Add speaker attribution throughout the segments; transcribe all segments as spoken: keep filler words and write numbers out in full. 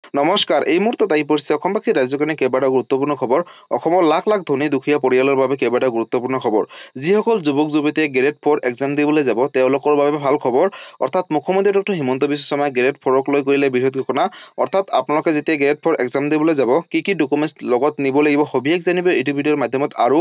Speaker 1: নমস্কাৰ, এই মুহূৰ্তত আহি পৰিছে অসমবাসী ৰাজ্যৰ কাৰণে কেইবাটাও গুৰুত্বপূৰ্ণ খবৰ। অসমৰ লাখ লাখ ধনী দুখীয়া পৰিয়ালৰ বাবে কেইবাটাও গুৰুত্বপূৰ্ণ খবৰ। যিসকল যুৱক যুৱতীয়ে গ্ৰেড ফ'ৰ এক্সাম দিবলৈ যাব তেওঁলোকৰ বাবে ভাল খবৰ। অৰ্থাৎ মুখ্যমন্ত্ৰী ডক্টৰ হিমন্ত বিশ্ব শৰ্মাই গ্ৰেড ফ'ৰক লৈ কৰিলে বৃহৎ ঘোষণা। অৰ্থাৎ আপোনালোকে যেতিয়া গ্ৰেড ফ'ৰ এক্সাম দিবলৈ যাব কি কি ডকুমেণ্টছ লগত নিব লাগিব সবিশেষ জানিব এইটো ভিডিঅ'ৰ মাধ্যমত। আৰু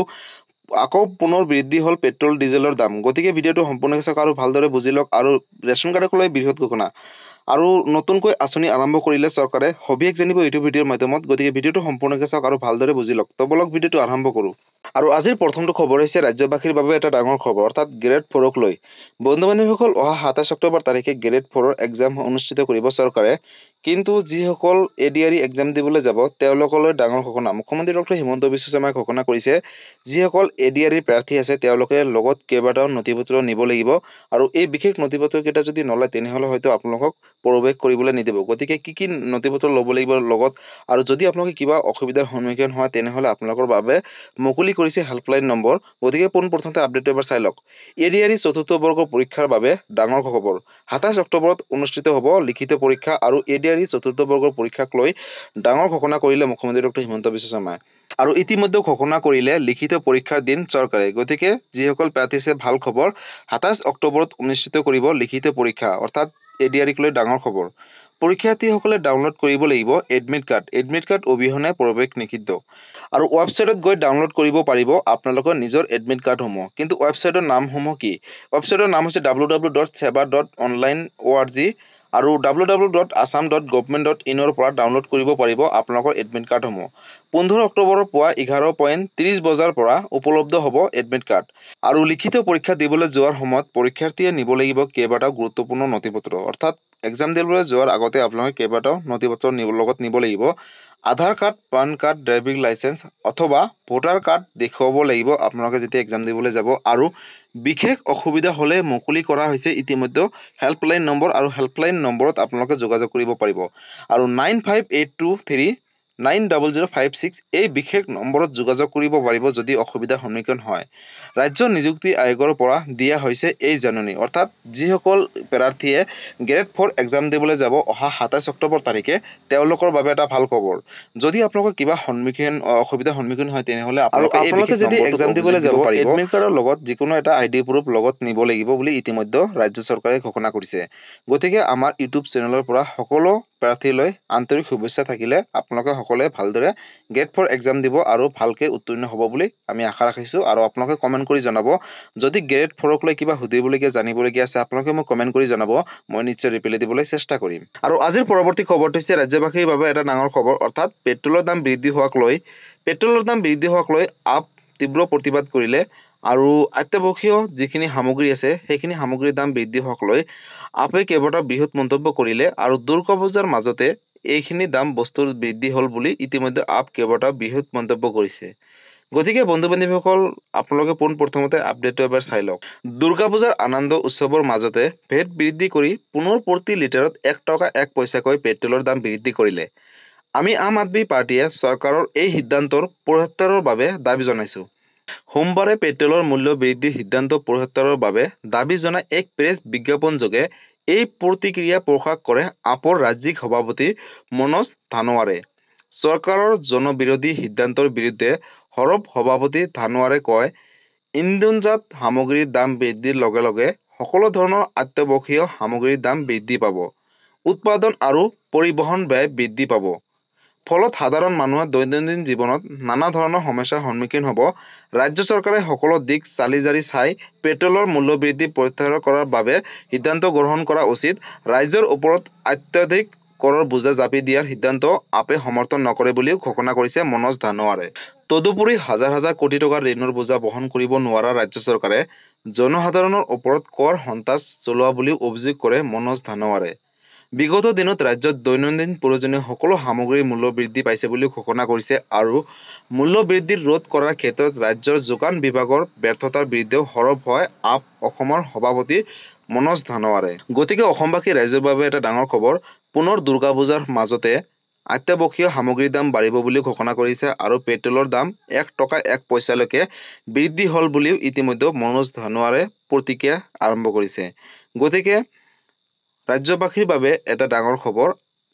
Speaker 1: আকৌ পুনৰ বৃদ্ধি হ'ল পেট্ৰল ডিজেলৰ দাম। গতিকে ভিডিঅ'টো সম্পূৰ্ণকৈ চাওক আৰু ভালদৰে বুজি লওক। আৰু ৰেচন কাৰ্ডক লৈ বৃহৎ ঘোষণা আৰু নতুনকৈ আঁচনি আৰম্ভ কৰিলে চৰকাৰে সবিশেষ জানিব এইটো ভিডিঅ'ৰ মাধ্যমত। গতিকে ভিডিঅ'টো সম্পূৰ্ণকৈ চাওক আৰু ভালদৰে বুজি লওক। তো বলক ভিডিঅ'টো আৰম্ভ কৰোঁ। আৰু আজিৰ প্ৰথমটো খবৰ হৈছে ৰাজ্যবাসীৰ বাবে এটা ডাঙৰ খবৰ, অৰ্থাৎ গ্ৰেড ফ'ৰক লৈ। বন্ধু বান্ধৱীসকল, অহা সাতাইছ অক্টোবৰ তাৰিখে গ্ৰেড ফ'ৰৰ এক্সাম অনুষ্ঠিত কৰিব চৰকাৰে। কিন্তু যিসকল A D R E exam দিবলৈ যাব তেওঁলোকলৈ ডাঙৰ ঘোষণা। মুখ্যমন্ত্ৰী ডক্টৰ হিমন্ত বিশ্ব শৰ্মাই ঘোষণা কৰিছে যিসকল এ ডি আৰ ই প্ৰাৰ্থী আছে তেওঁলোকে লগত কেইবাটাও নথিপত্ৰ নিব লাগিব। আৰু এই বিশেষ নথিপত্ৰকেইটা যদি নলয় তেনেহ'লে হয়তো আপোনালোকক প্ৰৱেশ কৰিবলৈ নিদিব। গতিকে কি কি নথিপত্ৰ ল'ব লাগিব লগত, আৰু যদি আপোনালোকে কিবা অসুবিধাৰ সন্মুখীন হয় তেনেহ'লে আপোনালোকৰ বাবে মুকলি কৰিছে হেল্পলাইন নম্বৰ। গতিকে পোনপ্ৰথমতে আপডেটটো এবাৰ চাই লওক। এ ডি আৰ ই চতুৰ্থ বৰ্গৰ পৰীক্ষাৰ বাবে ডাঙৰ খবৰ। সাতাইছ অক্টোবৰত অনুষ্ঠিত হ'ব লিখিত পৰীক্ষা। আৰু এ ডি আৰ ই চতুৰ্থ বৰ্গৰ পৰীক্ষাক লৈ ডাঙৰ ঘোষণা কৰিলে মুখ্যমন্ত্ৰী ডক্টৰ হিমন্ত বিশ্ব শৰ্মাই। আৰু ইতিমধ্যে ঘোষণা কৰিলে লিখিত পৰীক্ষাৰ দিন চৰকাৰে। গতিকে যিসকল প্ৰাৰ্থী আছে ভাল খবৰ, সাতাইছ অক্টোবৰত অনুষ্ঠিত কৰিব লিখিত পৰীক্ষা, অৰ্থাৎ এ ডি আৰ ইক লৈ ডাঙৰ খবৰ। পৰীক্ষাৰ্থীসকলে ডাউনলোড কৰিব লাগিব এডমিট কাৰ্ড। এডমিট কাৰ্ড অবিহনে প্ৰৱেশ নিষিদ্ধ। আৰু ৱেবছাইটত গৈ ডাউনলোড কৰিব পাৰিব আপোনালোকৰ নিজৰ এডমিট কাৰ্ডসমূহ। কিন্তু ৱেবছাইটৰ নামসমূহ কি? ৱেবছাইটৰ নাম হৈছে W W dot Sewa dot online O' R G আৰু W W dot Assam dot government dot ইনৰ পৰা ডাউনলোড কৰিব পাৰিব আপোনালোকৰ এডমিট কাৰ্ডসমূহ। পোন্ধৰ অক্টোবৰৰ পুৱা এঘাৰ পইণ্ট ত্ৰিছ বজাৰ পৰা উপলব্ধ হ'ব এডমিট কাৰ্ড। আৰু লিখিত পৰীক্ষা দিবলৈ যোৱাৰ সময়ত পৰীক্ষাৰ্থীয়ে নিব লাগিব কেইবাটাও গুৰুত্বপূৰ্ণ নথিপত্ৰ। অৰ্থাৎ এক্সাম দিবলৈ যোৱাৰ আগতে আপোনালোকে কেইবাটাও নথিপত্ৰ লগত নিব লাগিব। Aadhaar card, PAN card, driving licence অথবা ভোটাৰ কাৰ্ড দেখুৱাব লাগিব আপোনালোকে যেতিয়া এক্সাম দিবলৈ যাব। আৰু বিশেষ অসুবিধা হ'লে মুকলি কৰা হৈছে ইতিমধ্যে হেল্পলাইন নম্বৰ, আৰু হেল্পলাইন নম্বৰত আপোনালোকে যোগাযোগ কৰিব পাৰিব। আৰু nine five eight two three nine double zero' five six এই বিশেষ নম্বৰত যোগাযোগ কৰিব পাৰিব যদি অসুবিধাৰ সন্মুখীন হয়। ৰাজ্য নিযুক্তি আয়োগৰ পৰা দিয়া হৈছে এই জাননী। অৰ্থাৎ যিসকল প্ৰাৰ্থীয়ে গ্ৰেড ফ'ৰ এক্সাম দিবলৈ যাব অহা সাতাইছ অক্টোবৰ তাৰিখে তেওঁলোকৰ বাবে এটা ভাল খবৰ। যদি আপোনালোকৰ কিবা সন্মুখীন অসুবিধাৰ সন্মুখীন হয় তেনেহ'লে আপোনালোকে যদি এক্সাম দিবলৈ যাব এডমিট কাৰ্ডৰ লগত যিকোনো এটা আই ডি প্ৰুফ লগত নিব লাগিব বুলি ইতিমধ্যে ৰাজ্য চৰকাৰে ঘোষণা কৰিছে। গতিকে আমাৰ ইউটিউব চেনেলৰ পৰা সকলো প্ৰাৰ্থীলৈ আন্তৰিক শুভেচ্ছা থাকিলে। আপোনালোকে সকলোৱে ভালদৰে গ্ৰেড ফ'ৰ এক্সাম দিব আৰু ভালকৈ উত্তীৰ্ণ হ'ব বুলি আমি আশা ৰাখিছোঁ। আৰু আপোনালোকে কমেণ্ট কৰি জনাব যদি গ্ৰেড ফ'ৰক লৈ কিবা সুধিবলগীয়া জানিবলগীয়া আছে আপোনালোকে মোক কমেণ্ট কৰি জনাব, মই নিশ্চয় ৰিপ্লাই দিবলৈ চেষ্টা কৰিম। আৰু আজিৰ পৰৱৰ্তী খবৰটো হৈছে ৰাজ্যবাসীৰ বাবে এটা ডাঙৰ খবৰ, অৰ্থাৎ পেট্ৰলৰ দাম বৃদ্ধি হোৱাক লৈ পেট্ৰলৰ দাম বৃদ্ধি হোৱাক লৈ আপ তীব্ৰ প্ৰতিবাদ কৰিলে। আৰু অত্যাৱশ্যকীয় যিখিনি সামগ্ৰী আছে সেইখিনি সামগ্ৰীৰ দাম বৃদ্ধি হোৱাক লৈ আপে কেইবাটাও বৃহৎ মন্তব্য কৰিলে। আৰু দুৰ্গা পূজাৰ মাজতে এইখিনি দাম বস্তুৰ বৃদ্ধি হ'ল বুলি ইতিমধ্যে আপ কেইবাটাও বৃহৎ মন্তব্য কৰিছে। গতিকে বন্ধু বান্ধৱীসকল, আপোনালোকে পোনপ্ৰথমতে আপডেটটো এবাৰ চাই লওক। দুৰ্গা পূজাৰ আনন্দ উৎসৱৰ মাজতে ভেট বৃদ্ধি কৰি পুনৰ প্ৰতি লিটাৰত এক টকা এক পইচাকৈ পেট্ৰলৰ দাম বৃদ্ধি কৰিলে। আমি আম আদমি পাৰ্টীয়ে চৰকাৰৰ এই সিদ্ধান্তৰ প্ৰত্যাহাৰৰ বাবে দাবী জনাইছোঁ। সোমবাৰে পেট্ৰলৰ মূল্য বৃদ্ধিৰ সিদ্ধান্ত প্ৰত্যাহাৰৰ বাবে দাবী জনাই এক প্ৰেছ বিজ্ঞাপনযোগে এই প্ৰতিক্ৰিয়া প্ৰকাশ কৰে আপৰ ৰাজ্যিক সভাপতি মনোজ ধানোৱাৰে। চৰকাৰৰ জনবিৰোধী সিদ্ধান্তৰ বিৰুদ্ধে সৰব সভাপতি ধানোৱাৰে কয়, ইন্ধনজাত সামগ্ৰীৰ দাম বৃদ্ধিৰ লগে লগে সকলো ধৰণৰ অত্যাৱশ্যকীয় সামগ্ৰীৰ দাম বৃদ্ধি পাব। উৎপাদন আৰু পৰিবহণ ব্যয় বৃদ্ধি পাব। ফলত সাধাৰণ মানুহৰ দৈনন্দিন জীৱনত নানা ধৰণৰ সমস্যাৰ সন্মুখীন হ'ব। ৰাজ্য চৰকাৰে সকলো দিশ চালি জাৰি চাই পেট্ৰলৰ মূল্য বৃদ্ধি প্ৰত্যাহাৰ কৰাৰ বাবে সিদ্ধান্ত গ্ৰহণ কৰা উচিত। ৰাজ্যৰ ওপৰত অত্যাধিক কৰৰ বোজা জাপি দিয়াৰ সিদ্ধান্ত আপে সমৰ্থন নকৰে বুলিও ঘোষণা কৰিছে মনোজ ধানোৱাৰে। তদুপৰি হাজাৰ হাজাৰ কোটি টকাৰ ঋণৰ বোজা বহন কৰিব নোৱাৰা ৰাজ্য চৰকাৰে জনসাধাৰণৰ ওপৰত কৰ সন্ত্ৰাস চলোৱা বুলিও অভিযোগ কৰে মনোজ ধানোৱাৰে। বিগত দিনত ৰাজ্যত দৈনন্দিন প্ৰয়োজনীয় সকলো সামগ্ৰীৰ মূল্য বৃদ্ধি পাইছে বুলিও ঘোষণা কৰিছে। আৰু মূল্য বৃদ্ধি ৰোধ কৰাৰ ক্ষেত্ৰত ৰাজ্যৰ যোগান বিভাগৰ ব্যৰ্থতাৰ বিৰুদ্ধেও সৰব হয় আপ অসমৰ সভাপতি মনোজ ধানোৱাৰে। গতিকে অসমবাসী ৰাইজৰ বাবে এটা ডাঙৰ খবৰ। পুনৰ দুৰ্গা পূজাৰ মাজতে অত্যাৱশ্যকীয় সামগ্ৰীৰ দাম বাঢ়িব বুলিও ঘোষণা কৰিছে। আৰু পেট্ৰলৰ দাম এক টকা এক পইচালৈকে বৃদ্ধি হ'ল বুলিও ইতিমধ্যে মনোজ ধানোৱাৰে প্ৰতিক্ৰিয়া আৰম্ভ কৰিছে। গতিকে ৰাজ্যবাসীৰ বাবে এটা ডাঙৰ খবৰ।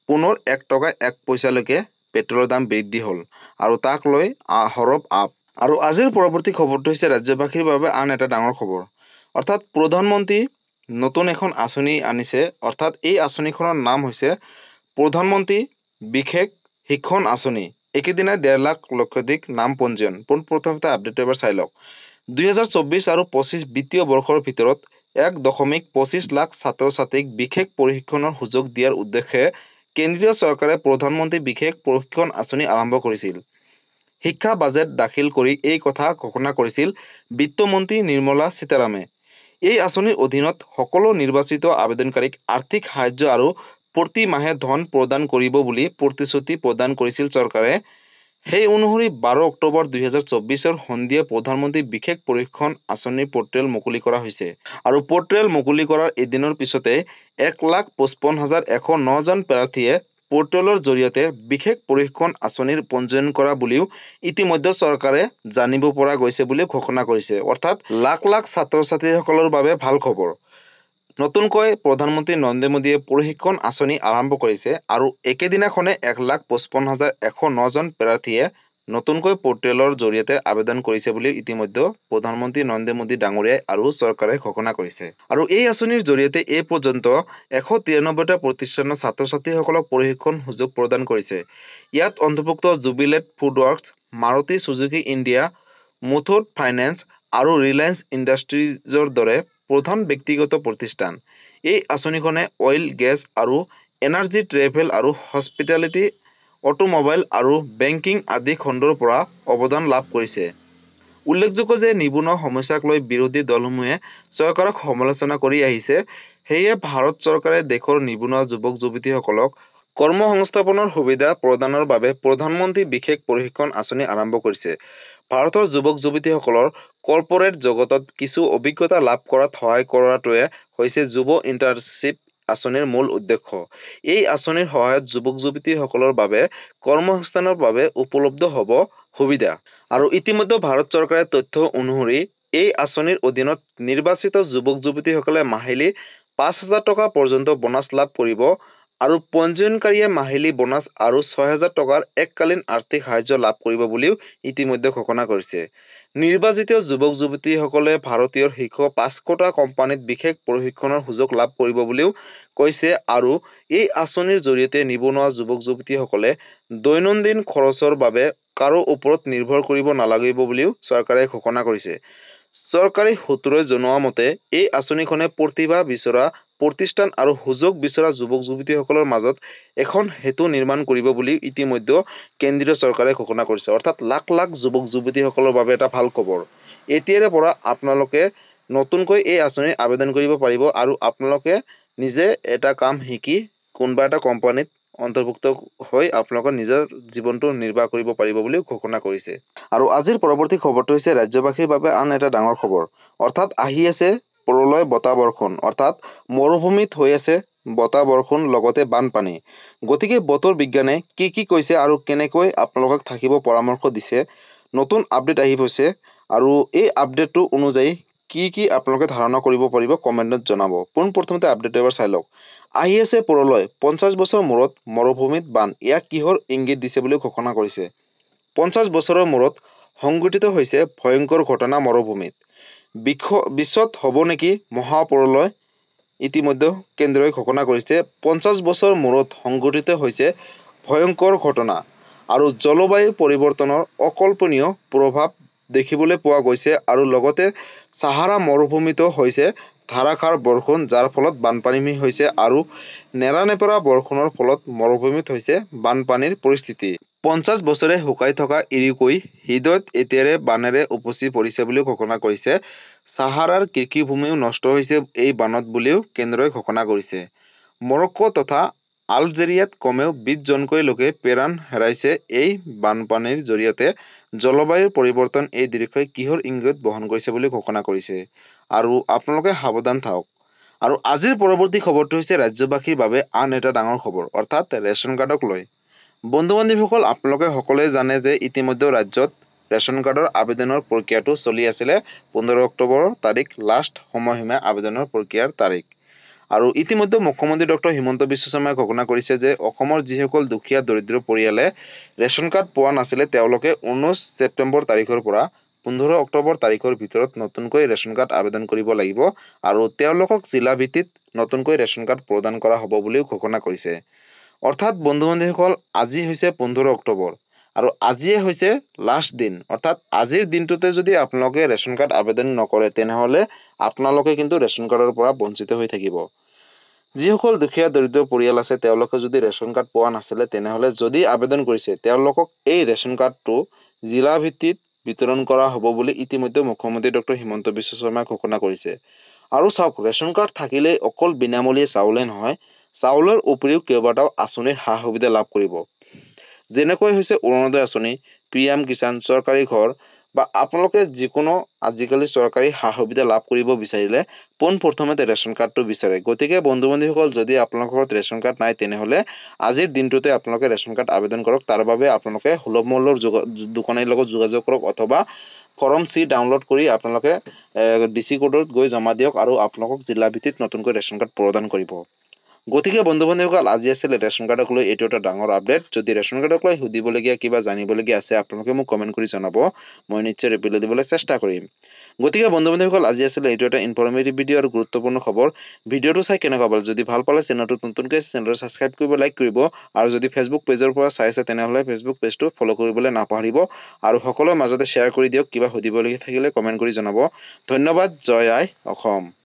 Speaker 1: পুনৰ এক টকা এক পইচালৈকে পেট্ৰলৰ দাম বৃদ্ধি হ'ল আৰু তাক লৈ হৰপ আপ। আৰু আজিৰ পৰৱৰ্তী খবৰটো হৈছে ৰাজ্যবাসীৰ বাবে আন এটা ডাঙৰ খবৰ। অৰ্থাৎ প্ৰধানমন্ত্ৰী নতুন এখন আঁচনি আনিছে। অৰ্থাৎ এই আঁচনিখনৰ নাম হৈছে প্ৰধানমন্ত্ৰী বিশেষ শিক্ষণ আঁচনি। একেদিনাই ডেৰ লাখ লক্ষাধিক নাম পঞ্জীয়ন। পোনপ্ৰথমতে আপডেটটো এবাৰ চাই লওক। দুই হাজাৰ চৌব্বিছ আৰু পঁচিছ বিত্তীয় বৰ্ষৰ ভিতৰত এক দশমিক পঁচিছ লাখ ছাত্ৰ ছাত্ৰীক বিশেষ প্ৰশিক্ষণৰ সুযোগ দিয়াৰ উদ্দেশ্যে কেন্দ্ৰীয় চৰকাৰে প্ৰধানমন্ত্ৰী বিশেষ প্ৰশিক্ষণ আঁচনি আৰম্ভ কৰিছিল। শিক্ষা বাজেট দাখিল কৰি এই কথা ঘোষণা কৰিছিল বিত্তমন্ত্ৰী নিৰ্মলা সীতাৰামে। এই আঁচনিৰ অধীনত সকলো নিৰ্বাচিত আবেদনকাৰীক আৰ্থিক সাহায্য আৰু প্ৰতি মাহে ধন প্ৰদান কৰিব বুলি প্ৰতিশ্ৰুতি প্ৰদান কৰিছিল চৰকাৰে। সেই অনুসৰি বাৰ অক্টোবৰ দুই হাজাৰ চৌব্বিছৰ সন্ধিয়া প্ৰধানমন্ত্ৰী বিশেষ প্ৰশিক্ষণ আঁচনিৰ পৰ্টেল মুকলি কৰা হৈছে। আৰু পৰ্টেল মুকলি কৰাৰ এদিনৰ পিছতে এক লাখ পঁচপন্ন হাজাৰ এশ নজন প্ৰাৰ্থীয়ে পৰ্টেলৰ জৰিয়তে বিশেষ প্ৰশিক্ষণ আঁচনিৰ পঞ্জীয়ন কৰা বুলিও ইতিমধ্যে চৰকাৰে জানিব পৰা গৈছে বুলি ঘোষণা কৰিছে। অৰ্থাৎ লাখ লাখ ছাত্ৰ ছাত্ৰীসকলৰ বাবে ভাল খবৰ। নতুনকৈ প্ৰধানমন্ত্ৰী নৰেন্দ্ৰ মোদীয়ে প্ৰশিক্ষণ আঁচনি আৰম্ভ কৰিছে আৰু একেদিনাখনে এক লাখ পঁচপন্ন হাজাৰ এশ নজন প্ৰাৰ্থীয়ে নতুনকৈ পৰ্টেলৰ জৰিয়তে আবেদন কৰিছে বুলি ইতিমধ্যে প্ৰধানমন্ত্ৰী নৰেন্দ্ৰ মোদী ডাঙৰীয়াই আৰু চৰকাৰে ঘোষণা কৰিছে। আৰু এই আঁচনিৰ জৰিয়তে এই পৰ্যন্ত এশ তিৰানব্বৈটা প্ৰতিষ্ঠানৰ ছাত্ৰ ছাত্ৰীসকলক প্ৰশিক্ষণ সুযোগ প্ৰদান কৰিছে। ইয়াত অন্তৰ্ভুক্ত Jubilant FoodWorks, Maruti Suzuki India, Muthoot Finance আৰু ৰিলায়েন্স ইণ্ডাষ্ট্ৰিজৰ দৰে প্ৰধান ব্যক্তিগত প্ৰতিষ্ঠান। এই আঁচনিখনে অইল, গেছ আৰু এনাৰ্জি, ট্ৰেভেল আৰু হস্পিটেলিটি, অটোমোবাইল আৰু বেংকিং আদি খণ্ডৰ পৰা অৱদান লাভ কৰিছে। উল্লেখযোগ্য যে নিবনুৱা সমস্যাক লৈ বিৰোধী দলসমূহে চৰকাৰক সমালোচনা কৰি আহিছে। সেয়ে ভাৰত চৰকাৰে দেশৰ নিবনুৱা যুৱক যুৱতীসকলক কৰ্মসংস্থাপনৰ সুবিধা প্ৰদানৰ বাবে প্ৰধানমন্ত্ৰী বিশেষ প্ৰশিক্ষণ আঁচনি আৰম্ভ কৰিছে। ভাৰতৰ যুৱক যুৱতীসকলৰ কৰ্পৰেট জগতত কিছু অভিজ্ঞতা লাভ কৰাত সহায় কৰাটোৱে হৈছে যুৱ ইণ্টাৰ্ণশ্বিপ আঁচনিৰ মূল উদ্দেশ্য। এই আঁচনিৰ সহায়ত যুৱক যুৱতীসকলৰ বাবে কৰ্মসংস্থাপনৰ বাবে উপলব্ধ হ'ব সুবিধা। আৰু ইতিমধ্যে ভাৰত চৰকাৰে তথ্য অনুসৰি এই আঁচনিৰ অধীনত নিৰ্বাচিত যুৱক যুৱতীসকলে মাহিলী পাঁচ হাজাৰ টকা পৰ্যন্ত বোনাছ লাভ কৰিব আৰু পঞ্জীয়নকাৰীয়ে মাহিলী বোনাছ আৰু ছয় হাজাৰ টকাৰ এককালীন আৰ্থিক সাহায্য লাভ কৰিব বুলিও ইতিমধ্যে ঘোষণা কৰিছে। নিৰ্বাচিত যুৱক যুৱতীসকলে ভাৰতীয় শীৰ্ষ পাঁচশটা কোম্পানীত বিশেষ প্ৰশিক্ষণৰ সুযোগ লাভ কৰিব বুলিও কৈছে। আৰু এই আঁচনিৰ জৰিয়তে নিবনুৱা যুৱক যুৱতীসকলে দৈনন্দিন খৰচৰ বাবে কাৰো ওপৰত নিৰ্ভৰ কৰিব নালাগিব বুলিও চৰকাৰে ঘোষণা কৰিছে। চৰকাৰী সূত্ৰই জনোৱা মতে এই আঁচনিখনে প্ৰতিভা বিচৰা প্ৰতিষ্ঠান আৰু সুযোগ বিচৰা যুৱক যুৱতীসকলৰ মাজত এখন সেতু নিৰ্মাণ কৰিব বুলি ইতিমধ্যে কেন্দ্ৰীয় চৰকাৰে ঘোষণা কৰিছে। অৰ্থাৎ লাখ লাখ যুৱক যুৱতীসকলৰ বাবে এটা ভাল খবৰ। এতিয়াৰে পৰা আপোনালোকে নতুনকৈ এই আঁচনিত আবেদন কৰিব পাৰিব আৰু আপোনালোকে নিজে এটা কাম শিকি কোনোবা এটা কোম্পানীত অন্তৰ্ভুক্ত হৈ আপোনালোকৰ নিজৰ জীৱনটো নিৰ্বাহ কৰিব পাৰিব বুলি ঘোষণা কৰিছে। আৰু আজিৰ পৰৱৰ্তী খবৰটো হৈছে ৰাজ্যবাসীৰ বাবে আন এটা ডাঙৰ খবৰ। অৰ্থাৎ আহি আছে প্ৰলয় বতাহ বৰষুণ। অৰ্থাৎ মৰুভূমিত হৈ আছে বতাহ বৰষুণ লগতে বানপানী। গতিকে বতৰ বিজ্ঞানে কি কি কৈছে আৰু কেনেকৈ আপোনালোকক থাকিব পৰামৰ্শ দিছে, নতুন আপডেট আহি গৈছে আৰু এই আপডেটটো অনুযায়ী কি কি আপোনালোকে ধাৰণা কৰিব পাৰিব কমেণ্টত জনাব। পোনপ্ৰথমতে আপডেটটো এবাৰ চাই লওক। আহি আছে প্ৰলয়, পঞ্চাছ বছৰ মূৰত মৰুভূমিত বান। ইয়াক কিহৰ ইংগিত দিছে বুলি ঘোষণা কৰিছে। পঞ্চাছ বছৰৰ মূৰত সংঘটিত হৈছে ভয়ংকৰ ঘটনা মৰুভূমিত। বিশ্বত হ'ব নেকি মহাপ্ৰলয়? ইতিমধ্যে কেন্দ্ৰই ঘোষণা কৰিছে পঞ্চাছ বছৰ মূৰত সংঘটিত হৈছে ভয়ংকৰ ঘটনা আৰু জলবায়ু পৰিৱৰ্তনৰ অকল্পনীয় প্ৰভাৱ দেখিবলৈ পোৱা গৈছে। আৰু লগতে ছাহাৰা মৰুভূমিতো হৈছে ধাৰাসাৰ বৰষুণ, যাৰ ফলত বানপানী হৈছে আৰু নেৰানেপেৰা বৰষুণৰ ফলত মৰুভূমিত হৈছে বানপানীৰ পৰিস্থিতি। পঞ্চাছ বছৰে শুকাই থকা ইউৰোপই হৃদয়ত এতিয়াৰে বানেৰে উপচি পৰিছে বুলিও ঘোষণা কৰিছে। ছাহাৰাৰ কৃষিভূমিও নষ্ট হৈছে এই বানত বুলিও কেন্দ্ৰই ঘোষণা কৰিছে। মৰক্কো তথা আলজেৰিয়াত কমেও বিশ জনকৈ লোকে প্ৰাণ হেৰাইছে এই বানপানীৰ জৰিয়তে। জলবায়ুৰ পৰিৱৰ্তন এই দৃশ্যই কিহৰ ইংগিত বহন কৰিছে বুলি ঘোষণা কৰিছে। আৰু আপোনালোকে সাৱধান থাকক। আৰু আজিৰ পৰৱৰ্তী খবৰটো হৈছে ৰাজ্যবাসীৰ বাবে আন এটা ডাঙৰ খবৰ। অৰ্থাৎ ৰেচন কাৰ্ডক লৈ। বন্ধু বান্ধৱীসকল, আপোনালোকে সকলোৱে জানে যে ইতিমধ্যে ৰাজ্যত ৰেচন কাৰ্ডৰ আবেদনৰ প্ৰক্ৰিয়াটো চলি আছিলে। পোন্ধৰ অক্টোবৰ তাৰিখ লাষ্ট সময়সীমা আবেদনৰ প্ৰক্ৰিয়াৰ তাৰিখ। আৰু ইতিমধ্যে মুখ্যমন্ত্ৰী ডক্টৰ হিমন্ত বিশ্ব শৰ্মাই ঘোষণা কৰিছে যে অসমৰ যিসকল দুখীয়া দৰিদ্ৰ পৰিয়ালে ৰেচন কাৰ্ড পোৱা নাছিলে তেওঁলোকে ঊনৈশ ছেপ্টেম্বৰ তাৰিখৰ পৰা পোন্ধৰ অক্টোবৰ তাৰিখৰ ভিতৰত নতুনকৈ ৰেচন কাৰ্ড আবেদন কৰিব লাগিব আৰু তেওঁলোকক জিলা ভিত্তিত নতুনকৈ ৰেচন কাৰ্ড প্ৰদান কৰা হ'ব বুলিও ঘোষণা কৰিছে। অৰ্থাৎ বন্ধু-বান্ধৱীসকল আজি হৈছে পোন্ধৰ অক্টোবৰ আৰু আজিয়ে হৈছে লাষ্ট দিন। অৰ্থাৎ আজিৰ দিনটোতে যদি আপোনালোকে ৰেচন কাৰ্ড আবেদন নকৰে তেনেহলে আপোনালোকে কিন্তু ৰেচন কাৰ্ডৰ পৰা বঞ্চিত হৈ থাকিব। যিসকল দুখীয়া দৰিদ্ৰ পৰিয়াল আছে তেওঁলোকে যদি ৰেচন কাৰ্ড পোৱা নাছিলে তেনেহলে যদি আবেদন কৰিছে তেওঁলোকক এই ৰেচন কাৰ্ডটো জিলা ভিত্তিত বিতৰণ কৰা হ'ব বুলি ইতিমধ্যে মুখ্যমন্ত্ৰী ডক্টৰ হিমন্ত বিশ্ব শৰ্মাই ঘোষণা কৰিছে। আৰু চাওক ৰেচন কাৰ্ড থাকিলে অকল বিনামূলীয়া চাউলে নহয়, চাউলৰ উপৰিও কেইবাটাও আঁচনিৰ সা সুবিধা লাভ কৰিব। যেনেকৈ হৈছে অৰুণোদয় আঁচনি, পি এম কিষাণ, চৰকাৰী ঘৰ বা আপোনালোকে যিকোনো আজিকালি চৰকাৰী সা সুবিধা লাভ কৰিব বিচাৰিলে পোন প্ৰথমতে ৰেচন কাৰ্ডটো বিচাৰে। গতিকে বন্ধু বান্ধৱীসকল যদি আপোনালোকৰ ঘৰত ৰেচন কাৰ্ড নাই তেনেহলে আজিৰ দিনটোতে আপোনালোকে ৰেচন কাৰ্ড আবেদন কৰক। তাৰ বাবে আপোনালোকে সুলভ মূল্যৰ দোকানীৰ লগত যোগাযোগ কৰক অথবা ফৰ্ম চি ডাউনলোড কৰি আপোনালোকে ডি চি কোডত গৈ জমা দিয়ক আৰু আপোনালোকক জিলা ভিত্তিত নতুনকৈ ৰেচন কাৰ্ড প্ৰদান কৰিব। গতিকে বন্ধু বান্ধৱীসকল আজি আছিলে ৰেচন কাৰ্ডক লৈ এইটো এটা ডাঙৰ আপডেট। যদি ৰেচন কাৰ্ডক লৈ সুধিবলগীয়া কিবা জানিবলগীয়া আছে আপোনালোকে মোক কমেণ্ট কৰি জনাব, মই নিশ্চয় ৰিপ্লাই দিবলৈ চেষ্টা কৰিম। গতিকে বন্ধু বান্ধৱীসকল আজি আছিলে এইটো এটা ইনফৰমেটিভ ভিডিঅ' আৰু গুৰুত্বপূৰ্ণ খবৰ। ভিডিঅ'টো চাই কেনেকুৱা পালে? যদি ভাল পালে চেনেলটো নতুনকৈ চেনেলটো ছাবস্ক্ৰাইব কৰিব, লাইক কৰিব আৰু যদি ফেচবুক পেজৰ পৰা চাই আছে তেনেহলে ফেচবুক পেজটো ফ'ল' কৰিবলৈ নাপাহৰিব আৰু সকলোৰে মাজতে শ্বেয়াৰ কৰি দিয়ক। কিবা সুধিবলগীয়া থাকিলে কমেণ্ট কৰি জনাব। ধন্যবাদ। জয় আই অসম।